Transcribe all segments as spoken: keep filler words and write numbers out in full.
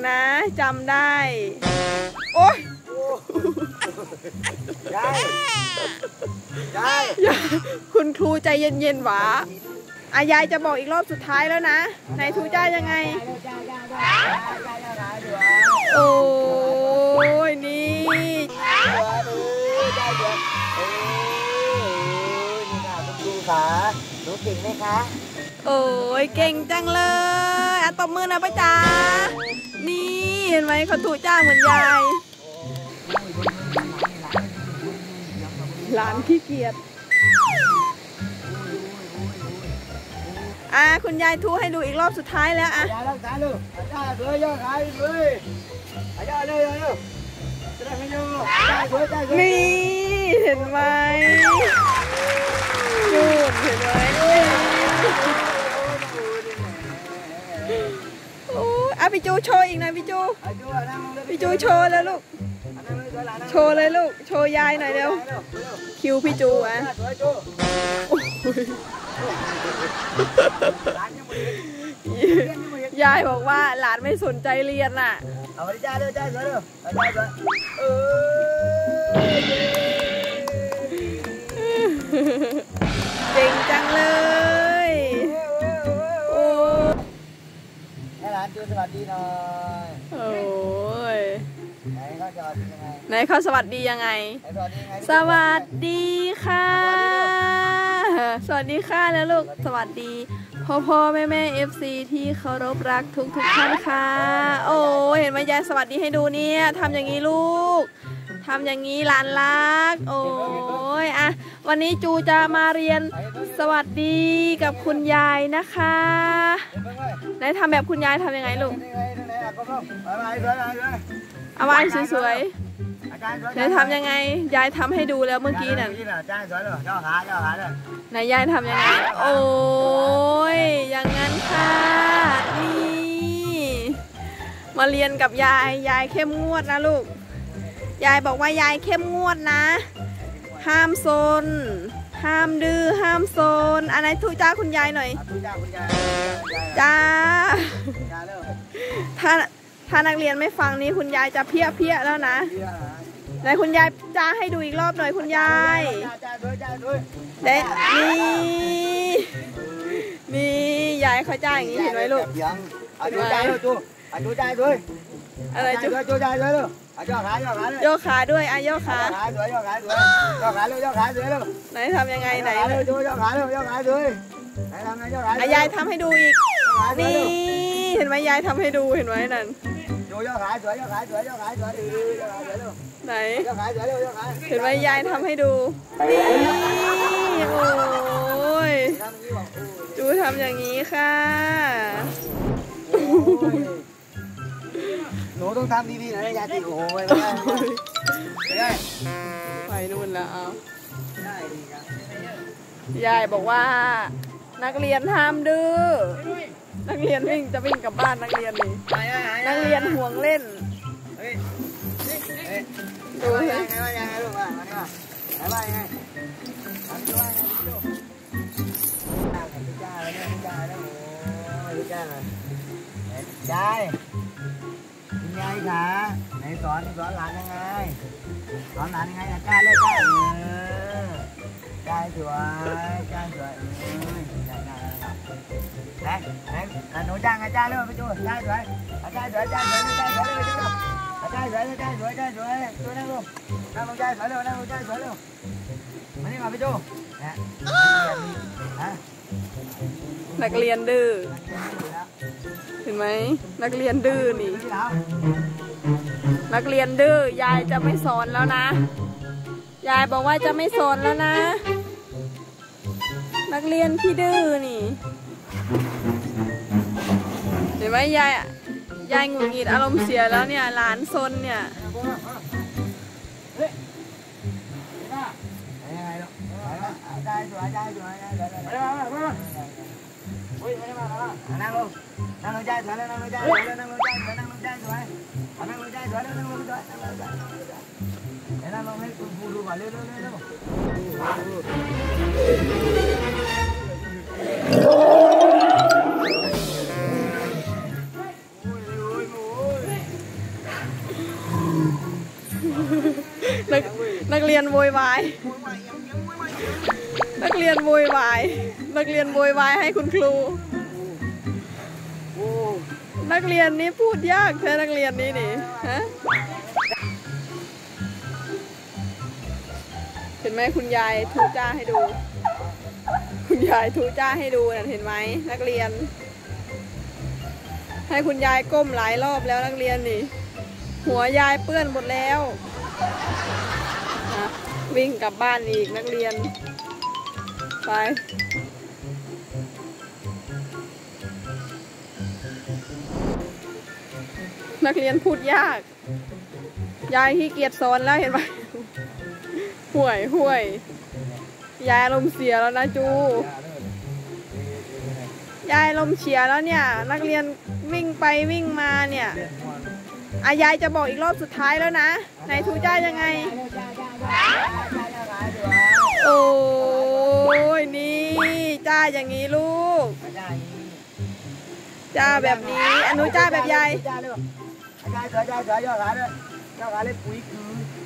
นะจำได้โอ๊ยยายยายคุณครูใจเย็นๆหวะอายายจะบอกอีกรอบสุดท้ายแล้วนะนายทูจ้ายังไงโอ้ยนี่ดูขาหนูเก่งไหมคะโอ้ยเก่งจังเลยอ่ะตบมือนะป้าจ๋านี่เห็นไหมเขาทูจ้าเหมือนยายหลานขี้เกียจอ่ะคุณยายทูให้ดูอีกรอบสุดท้ายแล้วอ่ะยายรักษาลูกอาจารย์สวยยอดขายสวยอาจารย์เลยเลยจะได้ไม่ยอมอาจารย์สวยอาจารย์สวยนี่เห็นไหมยูดเห็นไหมโอ้อ่ะพี่จูโชว์อีกหน่อยพี่จูพี่จูโชว์เลยลูกโชว์เลยลูกโชว์ยายหน่อยเร็วคิวพี่จูอ่ะยายบอกว่าหลานไม่สนใจเรียนน่ะเอาไปจ้าเลยจ้าเลยเลยจ้าเลยเออเก่งจังเลยโอ้ให้หลานจูสวัสดีหน่อยโอ้ยไหนเขาสวัสดียังไงไหนเขาสวัสดียังไงสวัสดีค่ะสวัสดีค่ะแล้วลูกสวัสดีพ่อพ่อแม่แม่เอฟซีที่เคารพรักทุกทุกท่านค่ะโอ้เห็นไหมยายสวัสดีให้ดูเนี่ยทำอย่างนี้ลูกทำอย่างนี้หลานรักโอ้ยอ่ะวันนี้จูจะมาเรียนสวัสดีกับคุณยายนะคะไหนทำแบบคุณยายทำยังไงลูกเอาไว้สวยๆไหนทำยังไงยายทำให้ดูแล้วเมื่อกี้น่ะไหนยายทำยังไงโอ้ยอย่างนั้นค่ะนี่มาเรียนกับยายยายเข้มงวดนะลูกยายบอกว่ายายเข้มงวดนะห้ามซนห้ามดื้อห้ามซนอันไหนทูจ้าคุณยายหน่อยจ้าถ้าถ้านักเรียนไม่ฟังนี้คุณยายจะเพี้ยเพี้ยแล้วนะไหนคุณยายจ้าให้ดูอีกรอบหน่อยคุณยายเด็นี่นี่ยายเขาจ้าอย่างนี้เห็นไหมลูกจูจ้าด้วยจูจูจ้าด้วยอะไรจูจูจ้าด้วยลูกโยกขาโยกขาโยกขาด้วยอ่ะโยกขาสวยโยกขาสวยโยกขาลูกโยกขาสวยลูกไหนทำยังไงไหนดูโยกขาลูกโยกขาสวยไหนทำไงโยกขายายทำให้ดูอีกนี่เห็นไหมยายทำให้ดูเห็นไหมนั่นดูโยกขาสวยโยกขาสวยโยกขาสวยโยกขาสวยลูกไหนโยกขาสวยลูกโยกขาเห็นไหมยายทำให้ดูนี่โอ้ยจูทำอย่างนี้ค่ะหนูต้องทำดีๆนะยายตีโอ้โหไปได้ไปนู่นแล้วเอายายบอกว่านักเรียนห้ามดื้อนักเรียนวิ่งจะวิ่งกลับบ้านนักเรียนนี่นักเรียนห่วงเล่นดูยังไงว่ายังไงลูกว่าอันนี้ว่าไงว่ายังไงอันนี้ว่าไงลูกจ้าแล้วเนี่ยจ้าแล้วโอ้ยจ้ายายคุณยายขาไหนสอนสอนหลานยังไงสอนหลานยังไงจ้าเลยจ้าเออจ้าสวยจ้าสวยเออจ้าจ้าไหนไหนหนูจ้างอาจารย์เลยไปดูจ้าสวยอาจารย์สวยจ้าสวยจ้าสวยเลยจ้าอาจารย์สวยจ้าสวยจ้าสวยดูนั่งลงนั่งลงจ้าสวยเร็วนั่งลงจ้าสวยเร็วมานี่มาไปดูนะฮะนักเรียนดื้อเห็นไหมนักเรียนดื้อนี่นักเรียนดื้อยายจะไม่สอนแล้วนะยายบอกว่าจะไม่สอนแล้วนะนักเรียนที่ดื้อนี่เห็นไหมยายยายหงุดหงิดอารมณ์เสียแล้วเนี่ยหลานซนเนี่ยนั่งลงนั่งลงใจสวยนั่งลงใจสวยนั่งลงใจสวยนั่งลงใจสวยนั่งลงใจสวยนั่งลงใจสวยนั่งลงใจนั่งลงให้คุณครูดูก่อนเร็วเร็วเร็วโอ้ยโอ้ยโอ้ยายนักเรียนโวยวายนักเรียนโวยวายให้คุณครูนักเรียนนี้พูดยากแท้นักเรียนนี้นี่ฮะเห็นไหมคุณยายทูจ้าให้ดูคุณยายทูจ้าให้ดูนั่นเห็นไหมนักเรียนให้คุณยายก้มหลายรอบแล้วนักเรียนนี่หัวยายเปื้อนหมดแล้วนะวิ่งกลับบ้านอีกนักเรียนไปนักเรียนพูดยากยายขี้เกียจสอนแล้วเห็นไหมห่วยห่วยยายอารมณ์เสียแล้วนะจูยายอารมณ์เสียแล้วเนี่ยนักเรียนวิ่งไปวิ่งมาเนี่ยอายายจะบอกอีกรอบสุดท้ายแล้วนะนายทูจ้ายังไงโอ้ยนี่จ้าอย่างนี้ลูกจ้าแบบนี้อนุจ้าแบบยายจ้าสวยจ้าสวยย่อขาด้วยย่อขาเล่นปุ๋ยคือ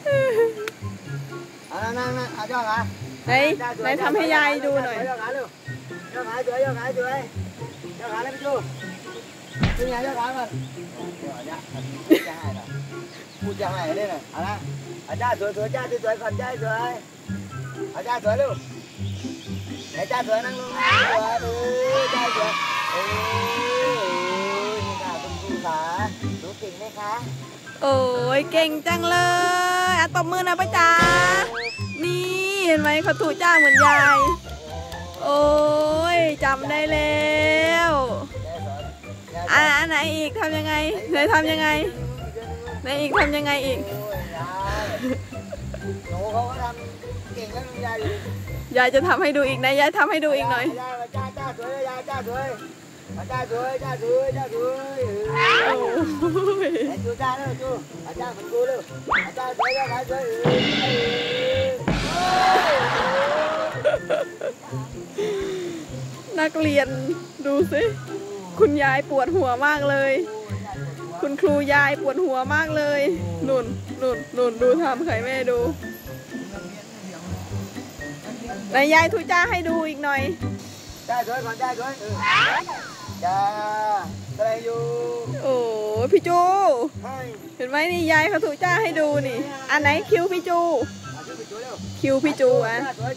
เอานั่งนั่งเอาย่อขาไหนไหนทำให้ยายดูหน่อยย่อขาเร็วย่อขาสวยย่อขาสวยย่อขาเล่นดูดูไงย่อขาก่อนจะให้หรอพูดจะให้เลยนะเอาละอาจารย์สวยสวยจ้าสวยก่อนจ้าสวยอาจารย์สวยเร็วไอ้จ้าสวยนั่งลงนั่งสวยเออจ้าสวยเออนี่ค่ะคุณครูขาหนูเก่งไหมคะโอ้ยเก่งจังเลยอ่ะตบมือนะป้าจ๋านี่เห็นไหมเขาถูจ้าเหมือนยายโอ้ยจำได้แล้วอ่ะอันไหนอีกทำยังไงไหนทำยังไงไหนอีกทำยังไงอีกหนูเขาก็ทำเก่งแล้วยายยายจะทำให้ดูอีกนะยายทำให้ดูอีกหน่อยจ้าจ้าสวยยายจ้าสวยจ้าสวยจ้าสวยจ้าสวยโอ้ยจูจ้าเร็วจูอาจารย์คุณครูเร็วอาจารย์สวยจ้าสวยนักเรียนดูสิคุณยายปวดหัวมากเลยคุณครูยายปวดหัวมากเลยนุ่นนุ่นนุ่นดูทำใครแม่ดูไหนยายทูจ้าให้ดูอีกหน่อยจ้าสวยก่อนจ้าสวยจ้าอะไรอยู่โอ้พี่จูเห็นไหมนี่ยายเขาทูจ้าให้ดูนี่อันไหนคิวพี่จูคิวพี่จูอ่ะ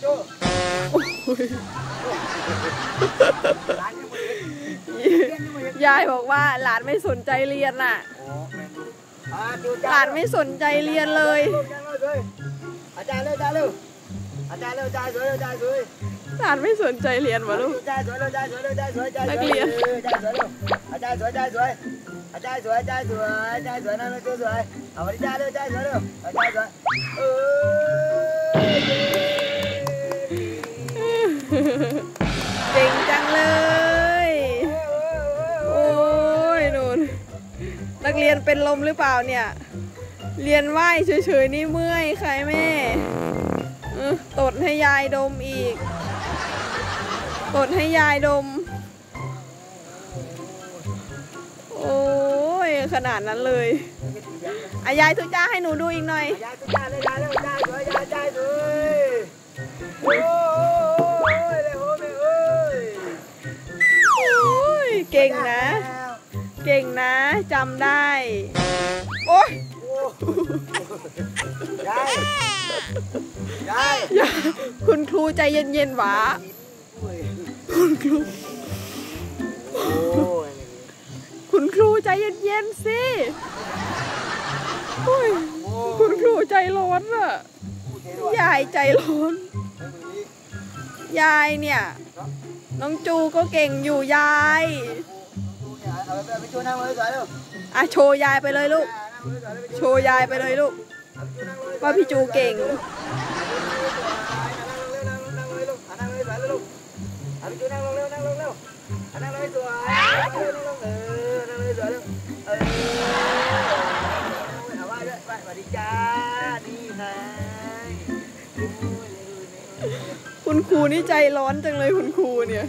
ยายบอกว่าหลานไม่สนใจเรียนน่ะหลานไม่สนใจเรียนเลยอาจารย์เร็วอาจารย์เร็วอาจารย์เร็วอาจารย์สวยอาจารย์สวยหลานไม่สนใจเรียนวะลูกอาจารย์สวยอาจารย์สวยอาจารย์สวยนักเรียนอาจารย์สวยอาจารย์สวยอาจารย์สวยอาจารย์สวยอาจารย์สวยนั่งเลยสวยเอาอาจารย์เร็วอาจารย์สวยเร็วอาจารย์สวยเออเก่งจังเลยโอ้ยนุ่นนักเรียนเป็นลมหรือเปล่าเนี่ยเรียนไหวเฉยๆนี่เมื่อยใครแม่ตดให้ยายดมอีกตดให้ยายดมโอ้ยขนาดนั้นเลยอายายทุจ้าให้หนูดูอีกหน่อยยายทุจ้าเลยยายเลยยายสวยยายยายสวยโอ้ยเลยโอ้ยเอ้ยโอ้ยเก่งนะเก่งนะจำได้โอ้ยยายยายคุณครูใจเย็นๆหวะคุณครูคุณครูใจเย็นๆสิคุณครูใจร้อนอะยายใจร้อนยายเนี่ยน้องจูก็เก่งอยู่ยายอ่ะโชว์ยายไปเลยลูกโชว์ยายไปเลยลูกว่าพี่จูเก่งคุณครูนี่ใจร้อนจังเลยคุณครูเนี่ย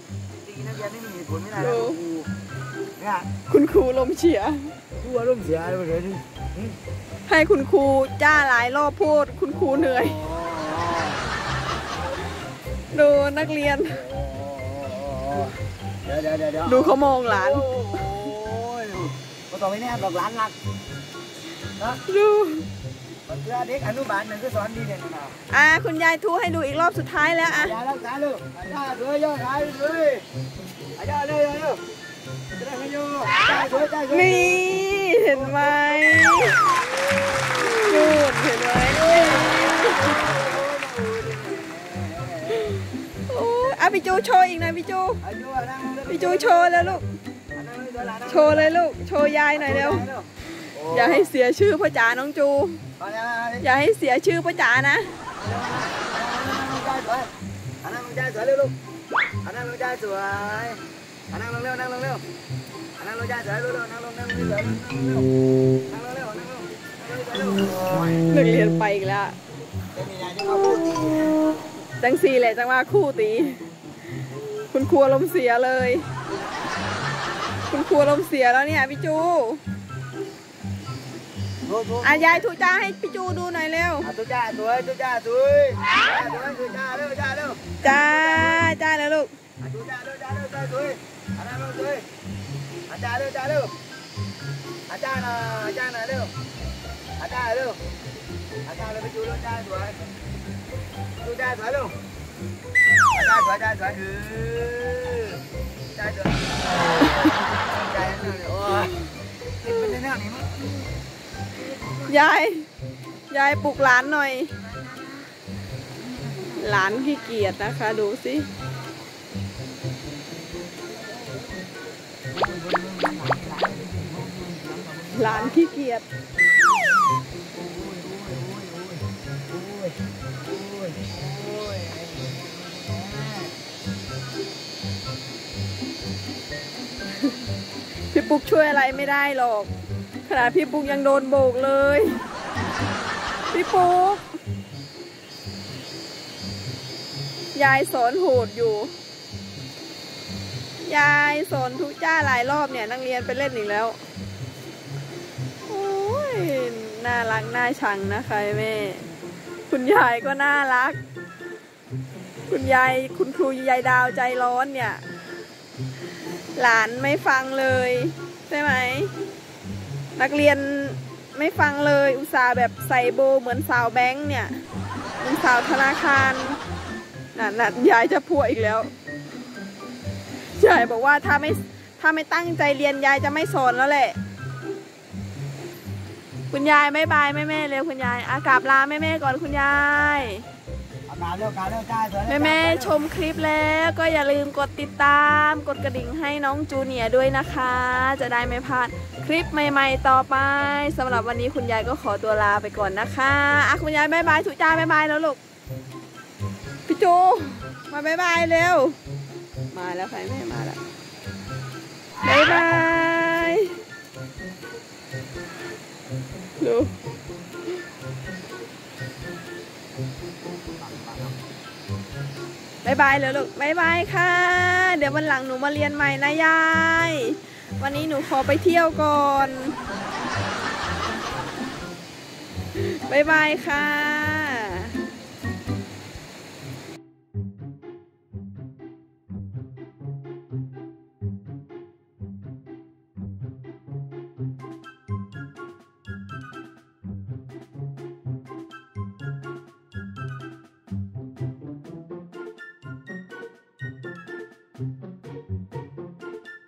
คุณครูลมเฉียครูลมเสียเลยให้คุณครูจ้าหลายรอบพูดคุณครูเหนื่อยอดูนักเรียนเดี๋ยวเดี๋ยวเดี๋ยวดูเขามองหลานโอ้ยก็ต้องไปแนบดอกหลานหลักนะดูเพื่อเด็กอนุบาลนั่นคือสอนดีเนี่ยนะอ่าคุณยายทูให้ดูอีกรอบสุดท้ายแล้วอ่ะอย่ารักษาลูกอาจารย์สวยยอดขายเลยอาจารย์เลยเลยจะได้ไม่ยุ่งใจสวยใจสวยนี่เห็นไหมดูเห็นไหมโอ้ยอ่ะพี่จูโชว์อีกหน่อยพี่จูพี่จูโชว์แล้วลูกโชว์เลยลูกโชว์ยายหน่อยเร็วอย่าให้เสียชื่อพ่อจ๋าน้องจูอย่าให้เสียชื่อพ่อจ๋านะอันนั้นมึงใจสวยเร็วลูกอันนั้นมึงใจสวยอันนั้นลงเร็วนั่งลงเร็วอันนั้นมึงใจสวยเร็วนั่งลงนั่งลงเร็วนั่งลงเร็วนั่งลงนักเรียนไปอีกแล้วจังสี่แหละจังว่าคู่ตีคุณครูลมเสียเลยคุณครูลมเสียแล้วเนี่ยพี่จูอ่ะยายทุจ้าให้พี่จูดูหน่อยเร็วทุจ้าสวยทุจ้าสวยสวยทุจ้าเร็วจ้าเร็วจ้าจ้าแล้วลูกทุจ้าเร็วจ้าเร็วจ้าสวยอันนั้นสวยอาจารย์เร็วจ้าเร็วอาจารย์นะอาจารย์นะเร็วอาจารย์เร็วอาจารย์เร็วพี่จูเร็วจ้าสวยทุจ้าสวยเร็วอาจารย์สวยอาจารย์สวยเอออาจารย์สวยอาจารย์สวยโอ้ยเป็นเป็นแนวนี้มั้งยายยายปลุกหลานหน่อยหลานขี้เกียจนะคะดูสิหลานขี้เกียจพี่ปุ๊กช่วยอะไรไม่ได้หรอกขนาดพี่ปุ๊กยังโดนโบกเลยพี่ปุ๊กยายสอนโหดอยู่ยายสอนทุจ้าหลายรอบเนี่ยนักเรียนไปเล่นอีกแล้วโอ้ยน่ารักน่าชังนะคะแม่คุณยายก็น่ารักคุณยายคุณครูยายดาวใจร้อนเนี่ยหลานไม่ฟังเลยใช่ไหมนักเรียนไม่ฟังเลยอุตส่าห์แบบใส่โบเหมือนสาวแบงค์เนี่ยเหมือนสาวธนาคารน่ะน่ะยายจะพูดอีกแล้วยายบอกว่าถ้าไม่ถ้าไม่ตั้งใจเรียนยายจะไม่สอนแล้วแหละคุณยายบ๊ายบายแม่แม่เร็วคุณยายอากราบลาแม่แม่ก่อนคุณยายแม่แม่ชมคลิปแล้วก็อย่าลืมกดติดตามกดกระดิ่งให้น้องจูเนียร์ด้วยนะคะจะได้ไม่พลาดคลิปใหม่ๆต่อไปสำหรับวันนี้คุณยายก็ขอตัวลาไปก่อนนะคะอ่ะคุณยายบ๊ายบายทุจ้าบ๊ายบายแล้วลูกพี่จูมาบ๊ายบายเร็วมาแล้วใครแม่มาแล้วบ๊ายบายดูบายบายเลยลูกบายบายค่ะเดี๋ยววันหลังหนูมาเรียนใหม่นะยายวันนี้หนูขอไปเที่ยวก่อนบายบายค่ะ